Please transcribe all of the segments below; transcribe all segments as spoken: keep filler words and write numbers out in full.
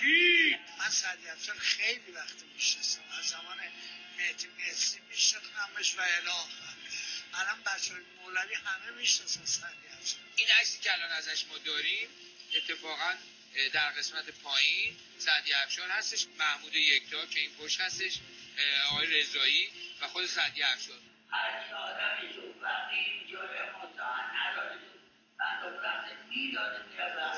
کی؟ من سعدی افشار خیلی وقت میشناسم، از زمان مهدی مهدی میشناختمش و الی آخر. الان بچه‌های مولوی همه میشناسن سعدی افشار. این عکسی که الان ازش ما داریم اتفاقا در قسمت پایین سعدی افشار هستش، محمود یکتا که این پشت هستش، آقای رضایی و خود سعدی افشار. هر آدمی تو وقتی جای مطمئن نداره من رو وقتی میداره میادم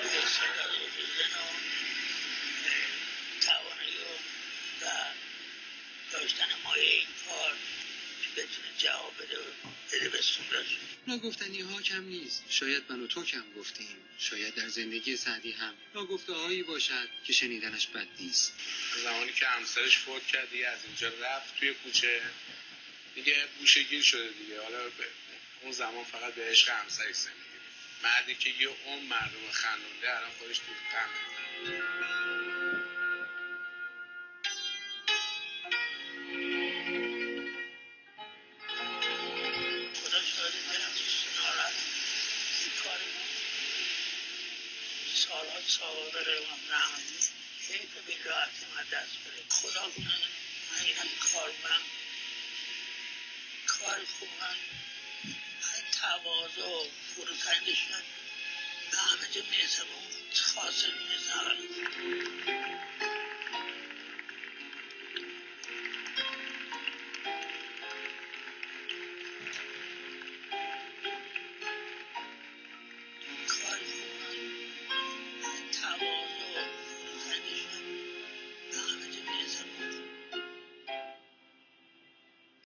توانایی و داشتن مایه این کار که بتونه جواب بده بده به سورش. ناگفتنی ها کم نیست، شاید من و تو کم گفتیم، شاید در زندگی سعدی هم ناگفته هایی باشد که شنیدنش بد نیست. زمانی که همسرش فوت کرد دیگه از اینجا رفت توی کوچه دیگه گوشه‌گیر شده دیگه. حالا اون زمان فقط به عشق همسرش زندگی بود. مردی که یه عمر مردم خندونده الان خودش تو غمه. خدا شاید برم ناراحت این کار سالات سوابقه و رحمتی حیف به راحتی من دست بره. خدا کنه من این کار من کار خوب من تواضع و فروتنی نشون به همه جا میرسم اون خاصه میرسم.